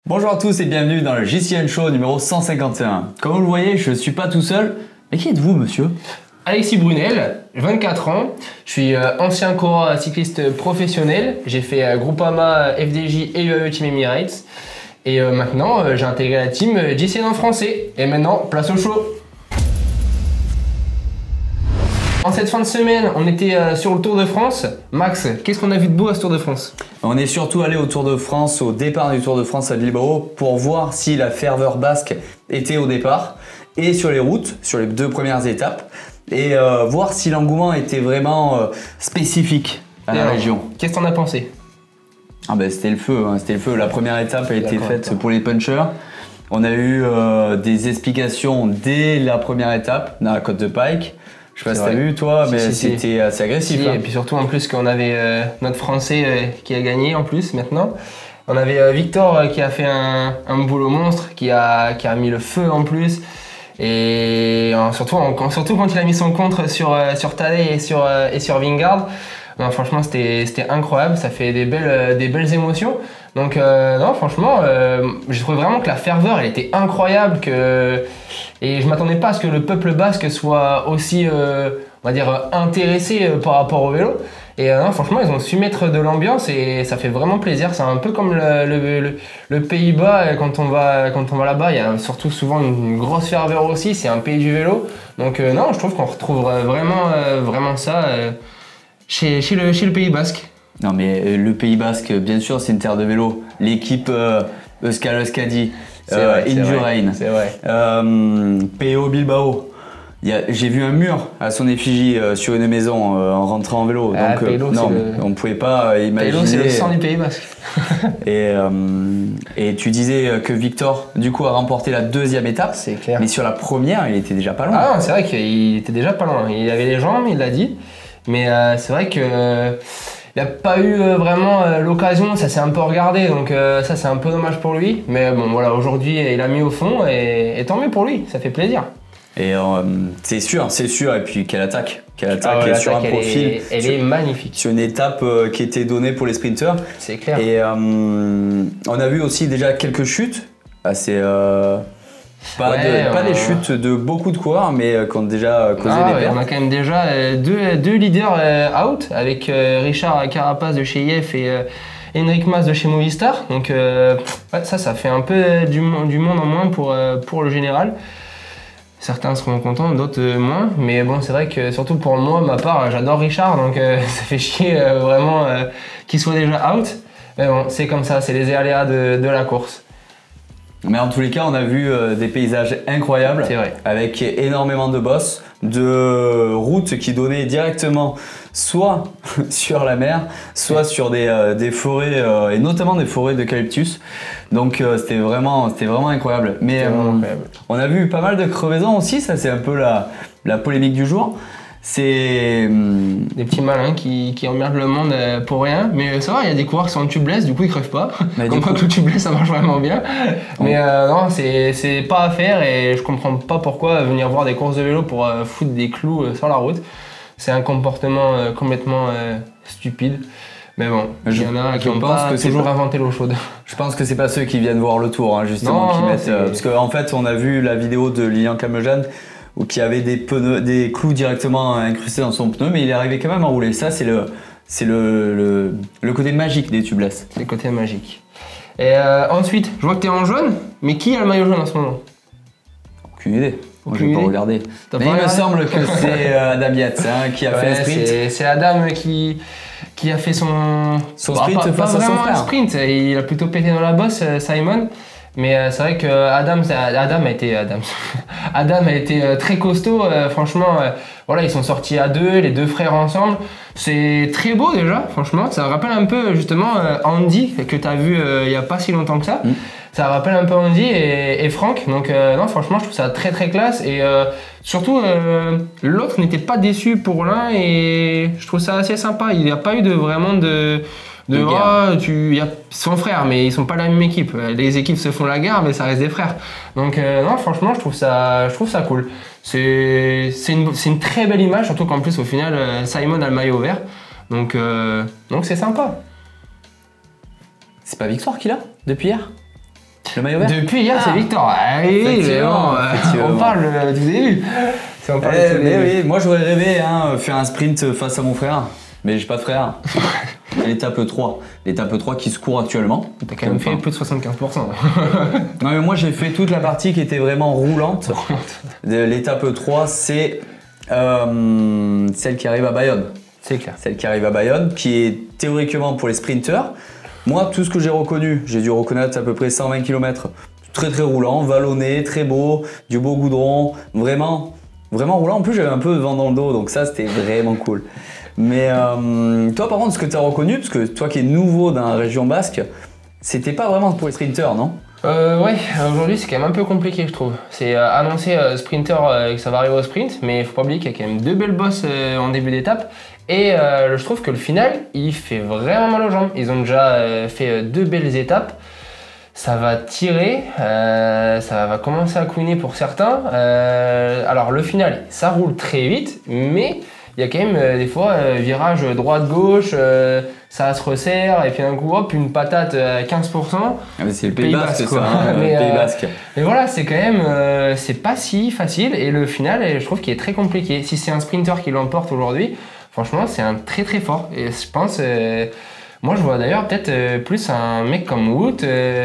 Bonjour à tous et bienvenue dans le JCN Show numéro 151. Comme vous le voyez, je ne suis pas tout seul. Mais qui êtes-vous, monsieur? Alexis Brunel, 24 ans. Je suis ancien coureur cycliste professionnel. J'ai fait Groupama, FDJ et UAE Team Emirates. Et maintenant, j'ai intégré la team JCN en français. Et maintenant, place au show. En cette fin de semaine, on était sur le Tour de France. Max, qu'est-ce qu'on a vu de beau à ce Tour de France? On est surtout allé au Tour de France, au départ du Tour de France à Bilbao, pour voir si la ferveur basque était au départ et sur les routes, sur les deux premières étapes, et voir si l'engouement était vraiment spécifique à la région. Qu'est-ce que t'en as pensé? Ah ben, c'était le feu, hein, c'était le feu. La première étape a été faite pour les punchers. On a eu des explications dès la première étape, dans la Côte de Pike. Je sais pas si t'as vu toi, mais c'était assez agressif. Hein. Et puis surtout en plus qu'on avait notre Français qui a gagné en plus maintenant. On avait Victor qui a fait un boulot monstre, qui a mis le feu en plus. Et surtout quand il a mis son contre sur Tadej et sur Vingegaard. Non, franchement c'était incroyable, ça fait des belles émotions. Donc non, franchement, j'ai trouvé vraiment que la ferveur elle était incroyable, et je m'attendais pas à ce que le peuple basque soit aussi on va dire intéressé par rapport au vélo. Et non, franchement, ils ont su mettre de l'ambiance et ça fait vraiment plaisir. C'est un peu comme le Pays-Bas, quand on va là-bas, il y a surtout souvent une grosse ferveur aussi, c'est un pays du vélo. Donc non, je trouve qu'on retrouve vraiment ça chez le Pays Basque. Non mais le Pays Basque, bien sûr, c'est une terre de vélo. L'équipe Euskal Euskadi, Indurain, PO Bilbao. J'ai vu un mur à son effigie sur une maison en rentrant en vélo. Donc non, on ne pouvait pas imaginer. Pélo, c'est le sang du Pays Basque. et tu disais que Victor, du coup, a remporté la deuxième étape. C'est clair. Mais sur la première, il était déjà pas loin. Ah non, c'est vrai qu'il était déjà pas loin. Il avait les jambes, il l'a dit. Mais c'est vrai que il n'a pas eu vraiment l'occasion, ça s'est un peu regardé, donc ça c'est un peu dommage pour lui. Mais bon voilà, aujourd'hui il a mis au fond et tant mieux pour lui, ça fait plaisir. Et c'est sûr, et puis quelle attaque sur un profil. Elle est magnifique. Sur une étape qui était donnée pour les sprinteurs. C'est clair. Et on a vu aussi déjà quelques chutes, assez... Pas des chutes de beaucoup de coureurs, mais qui ont déjà causé des pertes. On a quand même déjà deux leaders out, avec Richard Carapaz de chez IF et Enric Mas de chez Movistar. Donc ça fait un peu du monde en moins pour le général. Certains seront contents, d'autres moins. Mais bon, c'est vrai que surtout pour moi, ma part, j'adore Richard, donc ça fait chier vraiment qu'il soit déjà out. Mais bon, c'est comme ça, c'est les aléas de la course. Mais en tous les cas, on a vu des paysages incroyables, avec énormément de bosses, de routes qui donnaient directement soit sur la mer, soit sur des forêts, et notamment des forêts d'eucalyptus. Donc c'était vraiment incroyable. Mais on a vu pas mal de crevaisons aussi, ça c'est un peu la polémique du jour. C'est des petits malins qui emmerdent le monde pour rien, mais ça va, il y a des coureurs qui sont en tubeless, du coup ils crèvent pas. Comme quoi que le tubeless ça marche vraiment bien. Mais non, c'est pas à faire, et je comprends pas pourquoi venir voir des courses de vélo pour foutre des clous sur la route. C'est un comportement complètement stupide. Mais bon, il y en a qui n'ont pas toujours inventé l'eau chaude. Je pense que c'est pas ceux qui viennent voir le tour, hein, justement, qui mettent. Parce qu'en fait, on a vu la vidéo de Lilian Camejane, ou qui avait des clous directement incrustés dans son pneu, mais il est arrivé quand même à rouler. Ça, c'est le côté magique des tubeless. C'est le côté magique. Et ensuite, je vois que tu es en jaune, mais qui a le maillot jaune en ce moment? Aucune idée. Moi, je vais pas regarder. Mais il me semble que c'est Adam Yates qui a fait le sprint. C'est Adam qui a fait son sprint face à son frère. Un sprint, il a plutôt pété dans la bosse, Simon. Mais c'est vrai que Adam a été très costaud, franchement. Voilà, ils sont sortis à deux, les deux frères ensemble. C'est très beau déjà, franchement. Ça rappelle un peu justement Andy, que tu as vu il n'y a pas si longtemps que ça. Ça rappelle un peu Andy et Franck. Donc non, franchement, je trouve ça très très classe. Et surtout, l'autre n'était pas déçu pour l'un, et je trouve ça assez sympa. Il n'y a pas eu vraiment de y a son frère, mais ils sont pas la même équipe. Les équipes se font la guerre, mais ça reste des frères. Donc non, franchement, je trouve ça cool. C'est une très belle image, surtout qu'en plus au final Simon a le maillot vert. Donc c'est sympa. C'est pas Victoire qu'il a depuis hier? Le maillot vert. Depuis hier, c'est Victor. Ah oui, Effectivement. on parle du début. Oui, moi j'aurais rêvé faire un sprint face à mon frère, mais j'ai pas de frère. L'étape 3. L'étape 3 qui se court actuellement. T'as quand même fait plus de 75%. Non, mais moi j'ai fait toute la partie qui était vraiment roulante. L'étape 3, c'est celle qui arrive à Bayonne. C'est clair. Celle qui arrive à Bayonne, qui est théoriquement pour les sprinteurs. Moi, tout ce que j'ai reconnu, j'ai dû reconnaître à peu près 120 km. Très très roulant, vallonné, très beau, du beau goudron, vraiment roulant. En plus, j'avais un peu de vent dans le dos, donc ça c'était vraiment cool. Mais toi, par contre, ce que tu as reconnu, parce que toi qui es nouveau dans la région basque, c'était pas vraiment pour les sprinteurs, non? Ouais, aujourd'hui c'est quand même un peu compliqué, je trouve. C'est annoncer sprinter que ça va arriver au sprint, mais il faut pas oublier qu'il y a quand même 2 belles bosses en début d'étape. Et je trouve que le final, il fait vraiment mal aux jambes. Ils ont déjà fait 2 belles étapes. Ça va tirer, ça va commencer à couiner pour certains. Alors le final, ça roule très vite, mais il y a quand même des fois virage droite-gauche, ça se resserre et puis d'un coup hop, une patate à 15%. Ah mais c'est le Pays Basque, ça, le Pays Basque. Mais voilà, c'est quand même, c'est pas si facile et le final, je trouve qu'il est très compliqué. Si c'est un sprinter qui l'emporte aujourd'hui, franchement, c'est un très très fort. Et je pense, moi je vois d'ailleurs peut-être plus un mec comme Wout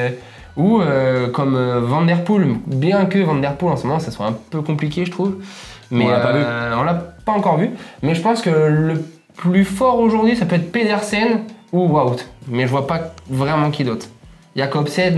ou comme Van Der Poel, bien que Van Der Poel en ce moment ça soit un peu compliqué je trouve. Mais on l'a pas encore vu. Mais je pense que le plus fort aujourd'hui ça peut être Pedersen ou Wout. Mais je vois pas vraiment qui d'autre. Jacobsen,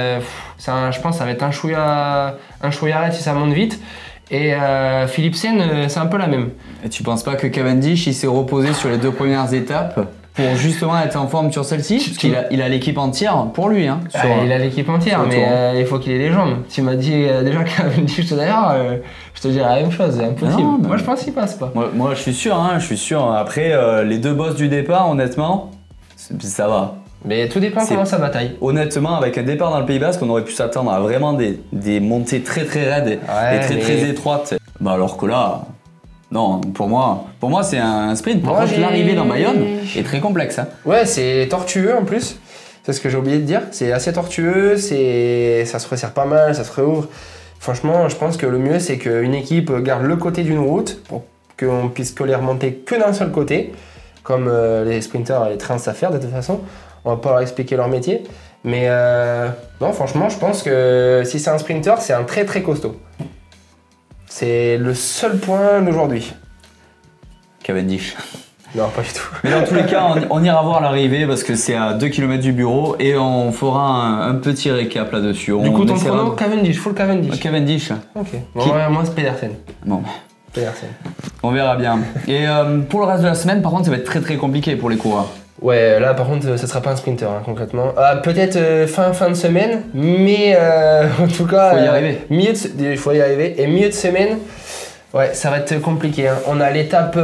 je pense que ça va être un chouïa raide si ça monte vite. Et Philipsen, c'est un peu la même. Et tu penses pas que Cavendish il s'est reposé sur les 2 premières étapes pour justement être en forme sur celle-ci? Parce qu'il a l'équipe entière pour lui. Il a l'équipe entière, mais il faut qu'il ait les jambes. Tu m'as dit déjà Cavendish tout à l'heure, je te dirais la même chose, c'est impossible. Non, moi je pense qu'il passe pas. Moi je suis sûr. Après, les 2 bosses du départ, honnêtement, ça va. Mais tout dépend comment ça bataille. Honnêtement, avec un départ dans le Pays Basque, on aurait pu s'attendre à vraiment des montées très très raides et très étroites. Bah alors que là, non, pour moi c'est un sprint. Par contre, l'arrivée dans Bayonne est très complexe. Ouais, c'est tortueux en plus. C'est ce que j'ai oublié de dire. C'est assez tortueux, ça se resserre pas mal, ça se réouvre. Franchement, je pense que le mieux c'est qu'une équipe garde le côté d'une route pour qu'on puisse que les remonter que d'un seul côté, comme les sprinters et les trains savent faire de toute façon. On va pas leur expliquer leur métier. Mais non, franchement, je pense que si c'est un sprinter, c'est un très très costaud. C'est le seul point d'aujourd'hui. Cavendish. Non, pas du tout. Mais dans tous les cas, on ira voir l'arrivée parce que c'est à 2 km du bureau et on fera un petit récap là-dessus. Du coup, ton chrono, Cavendish, full Cavendish. Cavendish. Ok. Bon, moi, c'est Pedersen. Bon. Pedersen. On verra bien. Et pour le reste de la semaine, par contre, ça va être très très compliqué pour les coureurs. Ouais, là par contre, ça sera pas un sprinter concrètement. Peut-être fin de semaine, mais en tout cas, faut y arriver. Il faut y arriver. Et milieu de semaine, ouais, ça va être compliqué. On a l'étape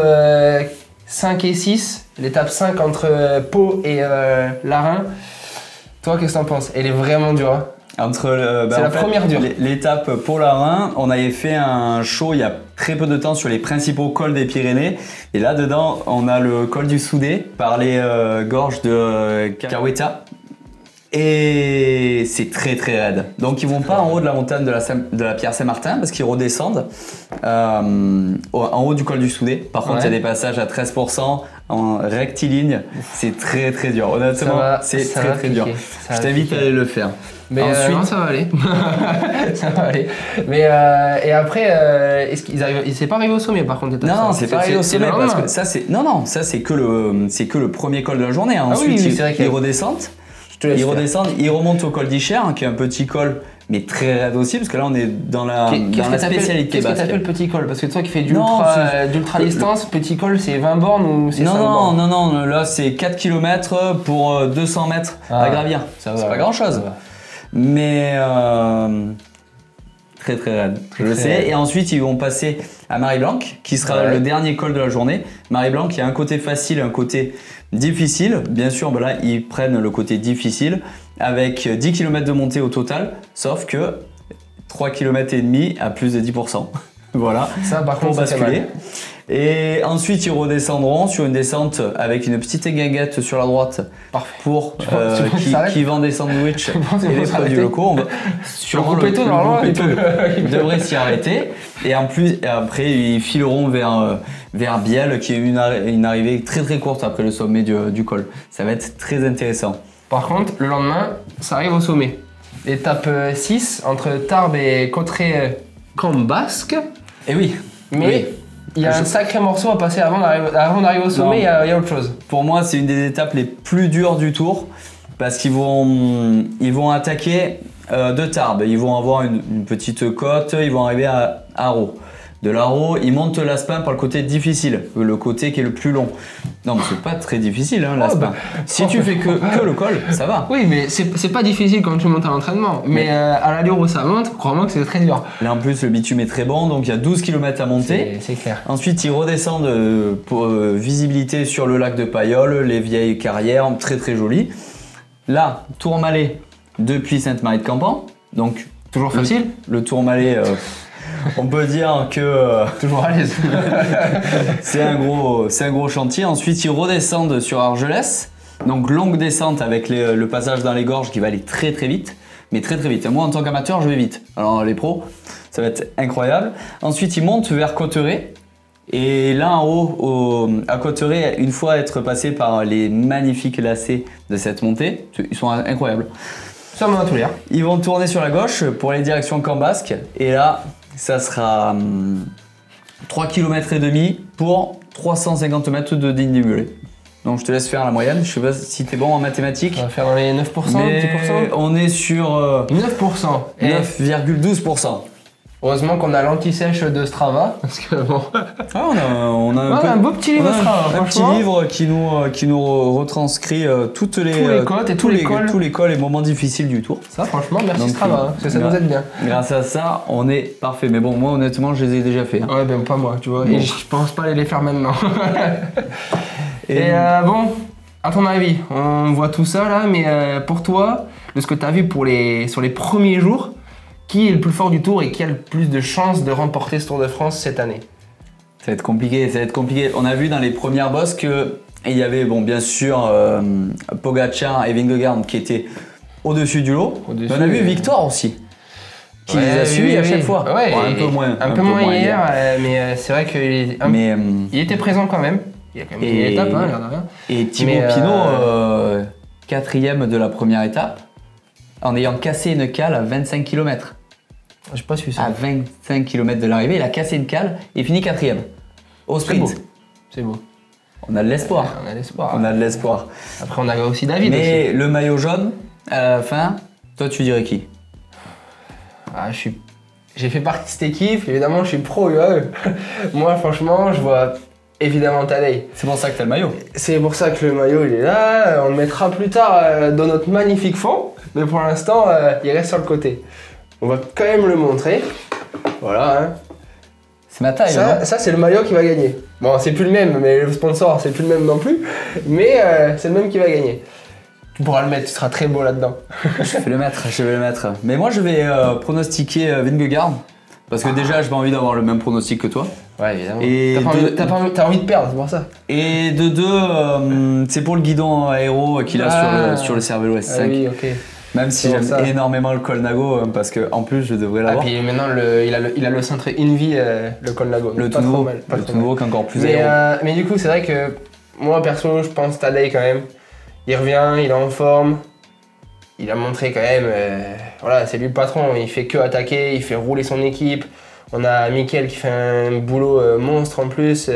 5 et 6, l'étape 5 entre Pau et Larin. Toi, qu'est-ce que t'en penses? Elle est vraiment dure. C'est la première dure. L'étape pour Larin, on avait fait un show il y a très peu de temps sur les principaux cols des Pyrénées. Et là-dedans, on a le col du Soudé par les gorges de Cahueta. Et c'est très très raide. Donc ils vont pas en haut de la montagne de la Pierre Saint-Martin parce qu'ils redescendent en haut du col du Soudé. Par contre, il y a des passages à 13% en rectiligne. C'est très très dur. Honnêtement, c'est très très dur. Je t'invite à aller le faire. Mais ensuite, non, ça va aller. Ça va aller. Mais et après, est-ce qu'ils arrivent? Il s'est pas arrivé au sommet par contre. Non, c'est pas arrivé au sommet parce que ça c'est ça c'est que le premier col de la journée. Ensuite, ils redescendent. Ils redescendent, ils remontent au col d'Icher, qui est un petit col, mais très raide aussi, parce que là on est dans la spécialité basque. Qu'est-ce que t'appelles petit col? Parce que toi qui fais d'ultra distance, petit col c'est 20 bornes ou c'est 5 bornes? Non, là c'est 4 km pour 200 mètres à gravir. C'est pas grand chose. Mais très très raide, je le sais. Et ensuite ils vont passer à Marie-Blanque, qui sera le dernier col de la journée. Marie-Blanque, il y a un côté facile et un côté difficile. Bien sûr, là ils prennent le côté difficile avec 10 km de montée au total, sauf que 3 km et demi à plus de 10%. Voilà, Ça, par pour contre, ça fait basculer. mal. Et ensuite, ils redescendront sur une descente avec une petite guinguette sur la droite Parfait. pour Tu penses que ça arrête qui vend des sandwichs penses qu'ils et vont des produits s'arrêter locaux. On va, sûrement groupe Eto, normalement, groupe il Eto peut- devrait s'y arrêter. Et en plus, après, ils fileront vers Biel, qui est une arrivée très très courte après le sommet du col. Ça va être très intéressant. Par contre, le lendemain, ça arrive au sommet. Étape 6, entre Tarbes et Cotteret-Cambasque. Et oui, Mais oui. il y a un sacré morceau à passer avant d'arriver au sommet, il y a autre chose. Pour moi, c'est une des étapes les plus dures du tour parce qu'ils vont attaquer de Tarbes. Ils vont avoir une petite côte, ils vont arriver à Haro. De l'Haro, ils montent l'Aspin par le côté difficile, le côté qui est le plus long. Non, mais c'est pas très difficile, hein, l'Aspin. Si tu fais que le col, ça va. Oui, mais c'est pas difficile quand tu montes à l'entraînement. Mais à l'allure où ça monte, crois-moi que c'est très dur. Là, en plus, le bitume est très bon, donc il y a 12 km à monter. C'est clair. Ensuite, ils redescendent pour visibilité sur le lac de Payolle, les vieilles carrières, très très jolies. Là, Tourmalet depuis Sainte-Marie-de-Campan. Donc, Toujours facile. Le Tourmalet, on peut dire que Toujours à l'aise. c'est un gros chantier. Ensuite, ils redescendent sur Argelès. Donc, longue descente avec le passage dans les gorges qui va aller très très vite. Mais très très vite. Moi, en tant qu'amateur, je vais vite. Alors, les pros, ça va être incroyable. Ensuite, ils montent vers Cotteret. Et là en haut, à Cotteret, une fois être passé par les magnifiques lacets de cette montée, ils sont incroyables. Ça m'en a tout l'air. Ils vont tourner sur la gauche pour les directions Cambasque. Et là, ça sera 3 km et demi pour 350 mètres de dénivelé. Donc je te laisse faire la moyenne. Je sais pas si t'es bon en mathématiques. On va faire dans les 9%, Mais 10%. on est sur 9%. Et 9,12%. heureusement qu'on a l'anti-sèche de Strava. Parce que bon. Ah, on a Ouais, un beau petit livre Strava, un petit franchement. livre qui nous retranscrit tous les côtes et tous les cols. tous les cols et moments difficiles du tour. Ça, franchement, merci Donc, Strava, parce que ça nous aide bien. Grâce à ça, on est parfait. Mais bon, moi honnêtement, je les ai déjà fait. Hein. Ouais, ben pas moi, tu vois. Bon. Et je pense pas les faire maintenant. Et, Et bon, à ton avis, on voit tout ça là, mais pour toi, de ce que tu as vu sur les premiers jours, qui est le plus fort du tour et qui a le plus de chances de remporter ce Tour de France cette année? ça va être compliqué, ça va être compliqué. On a vu dans les premières bosses que il y avait, bon, bien sûr, Pogacar et Vingegaard qui étaient au-dessus du lot. Mais on a vu Victor aussi, qui les a suivis à chaque fois. Ouais, Bon, un peu moins. Un peu moins hier, mais c'est vrai qu'il était présent quand même. Il y a quand même une étape, hein, l'air de rien. Et Thibaut Pinot, quatrième de la première étape, en ayant cassé une cale à 25 km. J'ai pas su ça. À 25 km de l'arrivée, il a cassé une cale et finit quatrième. Au sprint. C'est beau. On a de l'espoir. On a l'espoir. On a de l'espoir. Après, on a aussi David. Mais aussi. le maillot jaune, à la fin, toi tu dirais qui? Ah, j'ai fait partie de cette équipe, évidemment, je suis pro UAE. Moi, franchement, je vois évidemment Tadej. C'est pour ça que t'as le maillot. C'est pour ça que le maillot il est là, on le mettra plus tard dans notre magnifique fond, mais pour l'instant il reste sur le côté. On va quand même le montrer. Voilà. Hein. C'est ma taille. Ça c'est le maillot qui va gagner. Bon, c'est plus le même, mais le sponsor c'est plus le même non plus, mais c'est le même qui va gagner. Tu pourras le mettre, tu seras très beau là-dedans. Je vais le mettre. Mais moi je vais pronostiquer Vingegaard. Parce que déjà, j'ai pas envie d'avoir le même pronostic que toi. Ouais, évidemment. Et t'as envie de perdre, c'est pour ça. Et de deux, c'est pour le guidon aéro qu'il a sur le Cervélo S5. Ah oui, ok. Même si j'aime énormément le Colnago, parce qu'en plus, je devrais l'avoir. Ah, puis maintenant, il a le cintre Invi, le Colnago. Le tout nouveau, qui est encore plus aéro. Mais du coup, c'est vrai que moi, perso, je pense Tadej quand même. Il revient, il est en forme. Il a montré quand même, voilà, c'est lui le patron, il fait que attaquer, il fait rouler son équipe. On a Mikel qui fait un boulot monstre en plus,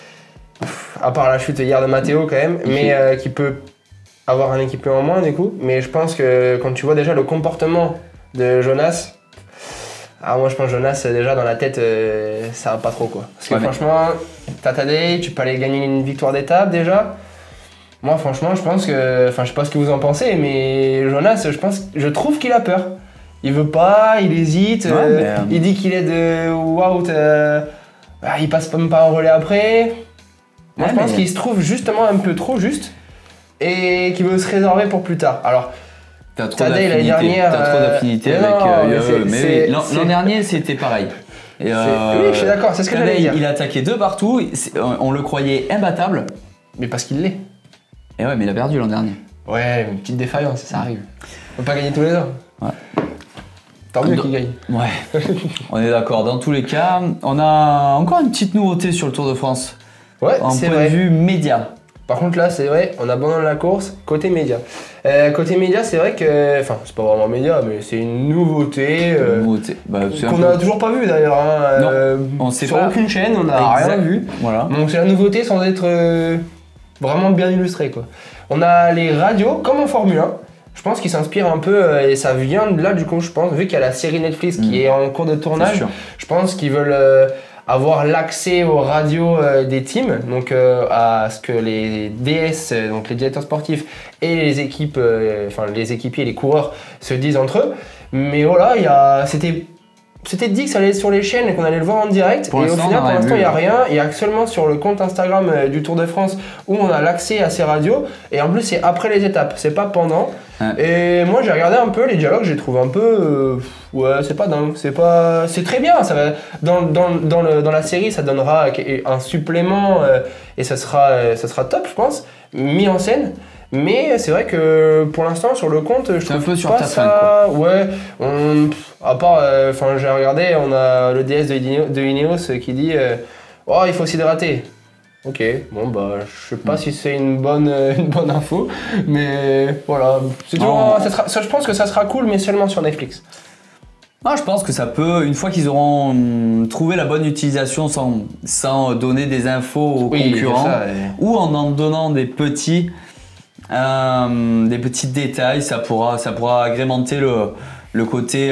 à part la chute hier de Matteo quand même, mais qui peut avoir un équipier en moins du coup. Mais je pense que quand tu vois déjà le comportement de Jonas, moi je pense que Jonas déjà dans la tête, ça va pas trop quoi. Parce que franchement, t'as Tadej, tu peux aller gagner une victoire d'étape déjà. Moi franchement je pense que, enfin je sais pas ce que vous en pensez, mais Jonas je trouve qu'il a peur. Il veut pas, il hésite, il dit qu'il est de Wout, il passe même pas en relais après. Moi je pense qu'il se trouve justement un peu trop juste et qu'il veut se réserver pour plus tard. Alors T'as trop d'affinité avec UAE, mais l'an dernier c'était pareil. Et, oui, je suis d'accord, c'est ce que j'allais dire. Il a attaqué de partout, on le croyait imbattable. Mais parce qu'il l'est. Et ouais, mais il a perdu l'an dernier. Ouais, une petite défaillance, ça arrive. On peut pas gagner tous les ans. Ouais. Tant mieux qu'il gagne. Ouais, on est d'accord. Dans tous les cas, on a encore une petite nouveauté sur le Tour de France. Ouais, c'est vrai. En point de vue média. Par contre là, c'est vrai, on abandonne la course côté média. Côté média, c'est vrai que, enfin, c'est pas vraiment média, mais c'est une nouveauté. Bah, qu'on n'a toujours pas vu d'ailleurs. Hein. Non, on sait sur pas. Aucune chaîne, on n'a rien vu. Voilà. Donc c'est la nouveauté sans être vraiment bien illustré, quoi. On a les radios comme en Formule 1. Je pense qu'ils s'inspirent un peu et ça vient de là du coup, je pense, vu qu'il y a la série Netflix qui est en cours de tournage. Je pense qu'ils veulent avoir l'accès aux radios des teams, donc à ce que les DS, donc les directeurs sportifs et les équipes, enfin les équipiers et les coureurs se disent entre eux. Mais voilà, c'était dit que ça allait être sur les chaînes et qu'on allait le voir en direct. Et au final, pour l'instant, il n'y a rien. Il y a seulement sur le compte Instagram du Tour de France où on a l'accès à ces radios. Et en plus, c'est après les étapes, c'est pas pendant. Ouais. Et moi, j'ai regardé un peu les dialogues, j'ai trouvé un peu. Ouais, c'est pas dingue. C'est très bien. Ça va, dans la série, ça donnera un supplément et ça sera top, je pense, mis en scène. Mais c'est vrai que pour l'instant sur le compte, je trouve un peu sur pas ta ça. Fin, ouais, à part, enfin j'ai regardé, on a le DS de Ineos qui dit oh il faut s'hydrater. Ok, bon bah je sais pas si c'est une bonne info, mais voilà, c'est toujours, je pense que ça sera cool, mais seulement sur Netflix. Ah, je pense que ça peut, une fois qu'ils auront trouvé la bonne utilisation sans donner des infos aux concurrents, ou en donnant des petits détails, ça pourra agrémenter le côté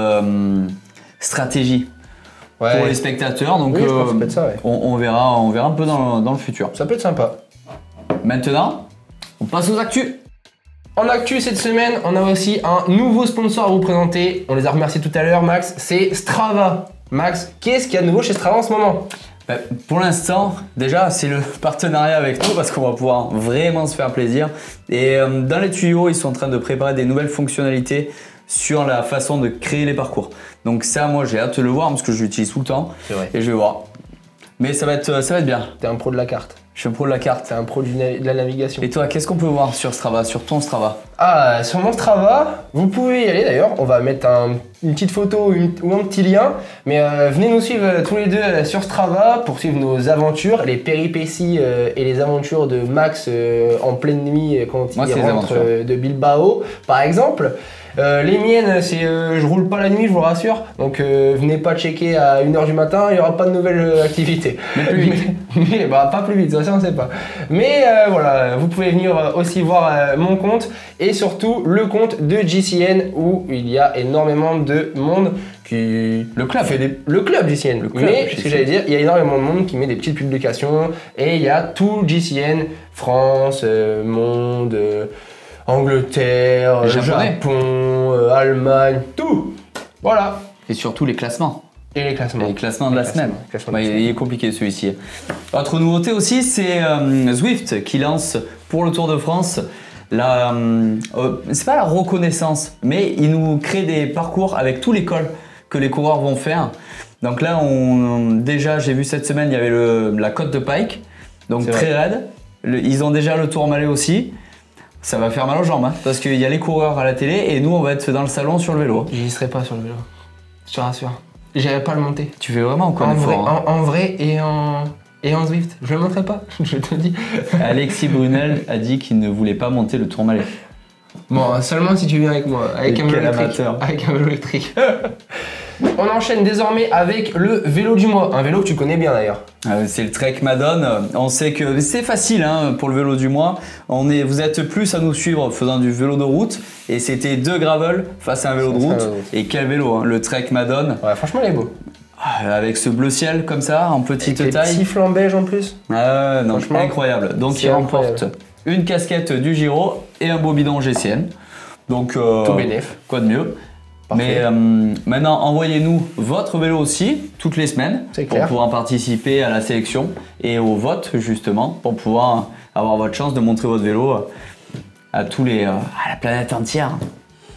stratégie pour les spectateurs. Donc je pense que ça peut être ça, on verra un peu dans le futur. Ça peut être sympa. Maintenant, on passe aux actus. En actu cette semaine, on a aussi un nouveau sponsor à vous présenter. On les a remerciés tout à l'heure, Max. C'est Strava. Max, qu'est-ce qu'il y a de nouveau chez Strava en ce moment ? Pour l'instant, déjà, c'est le partenariat avec nous parce qu'on va pouvoir vraiment se faire plaisir. Et dans les tuyaux, ils sont en train de préparer des nouvelles fonctionnalités sur la façon de créer les parcours. Donc ça, moi, j'ai hâte de le voir parce que je l'utilise tout le temps. C'est vrai. Et je vais voir. Mais ça va être bien. T'es un pro de la carte. Je suis un pro de la carte. T'es un pro de la navigation. Et toi, qu'est-ce qu'on peut voir sur Strava, sur ton Strava ? Ah, sur mon Strava, vous pouvez y aller d'ailleurs. On va mettre une petite photo ou un petit lien. Mais venez nous suivre tous les deux sur Strava pour suivre nos aventures, les péripéties et les aventures de Max en pleine nuit quand il rentre de Bilbao, par exemple. Les miennes, c'est je roule pas la nuit, je vous rassure. Donc venez pas checker à 1h du matin, il n'y aura pas de nouvelles activités. Mais plus vite. Mais pas plus vite, ça on sait pas. Mais voilà, vous pouvez venir aussi voir mon compte et surtout le compte de GCN où il y a énormément de monde qui... Le club GCN. Mais ce que j'allais dire, il y a énormément de monde qui met des petites publications et il y a tout GCN, France, monde... Angleterre, Japon, Allemagne, tout. Voilà. Et surtout les classements. Et les classements. Les classements de la semaine. Il est compliqué celui-ci. Autre nouveauté aussi, c'est Zwift qui lance pour le Tour de France c'est pas la reconnaissance, mais il nous crée des parcours avec tous les cols que les coureurs vont faire. Donc là, déjà, j'ai vu cette semaine, il y avait la côte de Pike, donc très raide. Ils ont déjà le Tourmalet aussi. Ça va faire mal aux jambes, hein, parce qu'il y a les coureurs à la télé et nous on va être dans le salon sur le vélo. J'y serai pas sur le vélo, je te rassure. J'irai pas le monter. Tu fais vraiment encore en vrai et en Zwift, je le monterai pas, je te dis. Alexis Brunel a dit qu'il ne voulait pas monter le Tourmalet. Bon, seulement si tu viens avec moi, avec un vélo électrique. Avec un vélo électrique. On enchaîne désormais avec le vélo du mois, un vélo que tu connais bien d'ailleurs. C'est le Trek Madone. On sait que c'est facile hein, pour le vélo du mois. Vous êtes plus à nous suivre faisant du vélo de route et c'était 2 gravel face à un vélo de route. Et quel vélo, hein, le Trek Madone. Ouais, franchement il est beau. Avec ce bleu ciel comme ça, en petite taille. Avec les petits flancs beige en plus. Non, incroyable. Donc il remporte une casquette du Giro et un beau bidon GCN. Donc tout bénef. Quoi de mieux. Parfait. Mais maintenant, envoyez-nous votre vélo aussi, toutes les semaines, pour pouvoir participer à la sélection et au vote, justement, pour pouvoir avoir votre chance de montrer votre vélo à la planète entière.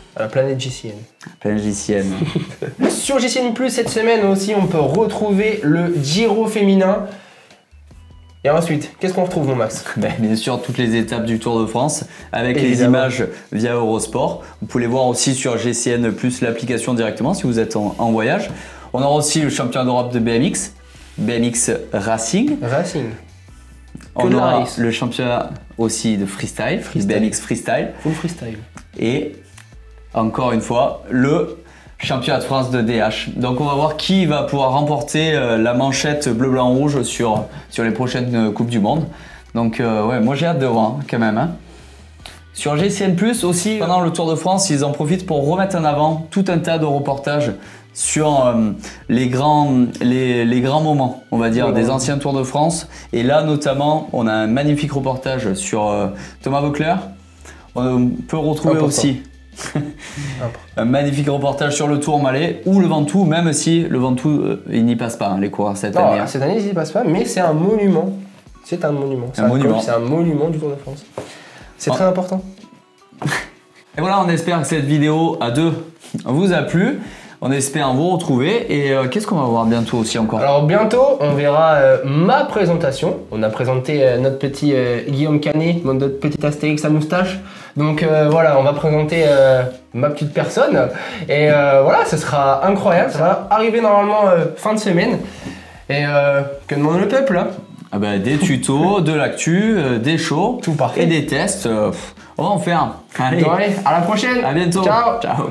À la planète JCN. Planète JCN. Sur JCN+, cette semaine aussi, on peut retrouver le Giro féminin. Et ensuite, qu'est-ce qu'on retrouve, mon Max? Bien sûr, toutes les étapes du Tour de France avec Évidemment. les images via Eurosport. Vous pouvez les voir aussi sur GCN+, l'application directement si vous êtes en voyage. On aura aussi le championnat d'Europe de BMX, BMX Racing. On aura le championnat aussi de freestyle, BMX Freestyle. Full freestyle. Et encore une fois, le championnat de France de DH. Donc on va voir qui va pouvoir remporter la manchette bleu-blanc-rouge sur les prochaines Coupes du Monde. Donc ouais, moi j'ai hâte de voir quand même. Hein. Sur GCN+, aussi, pendant le Tour de France, ils en profitent pour remettre en avant tout un tas de reportages sur les grands moments, on va dire, des anciens Tours de France. Et là, notamment, on a un magnifique reportage sur Thomas Voeckler. On peut retrouver aussi un magnifique reportage sur le Tour Malais ou le Ventoux, même si le Ventoux, il n'y passe pas, hein, les coureurs cette année. Cette année, il n'y passe pas, mais c'est un monument. C'est un monument. C'est un monument du Tour de France. C'est très important. Et voilà, on espère que cette vidéo à deux vous a plu. On espère vous retrouver. Et qu'est-ce qu'on va voir bientôt aussi encore? Alors bientôt, on verra ma présentation. On a présenté notre petit Guillaume Canet, notre petit Astérix à moustache. Donc voilà, on va présenter ma petite personne. Et voilà, ce sera incroyable. Ça va arriver normalement fin de semaine. Et que demande le peuple hein? Ah bah, des tutos, de l'actu, des shows, tout parfait. Et des tests. On va en faire. Allez, à la prochaine. À bientôt. Ciao. Ciao.